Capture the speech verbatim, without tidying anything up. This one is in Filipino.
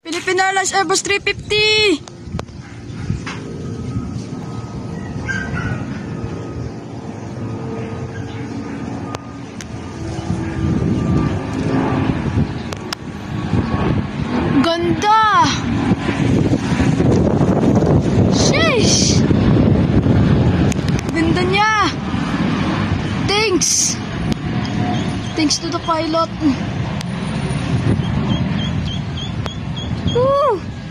Philippine Airlines Airbus three fifty! Ganda! Sheesh! Ganda niya! Thanks! Thanks to the pilot. Woo!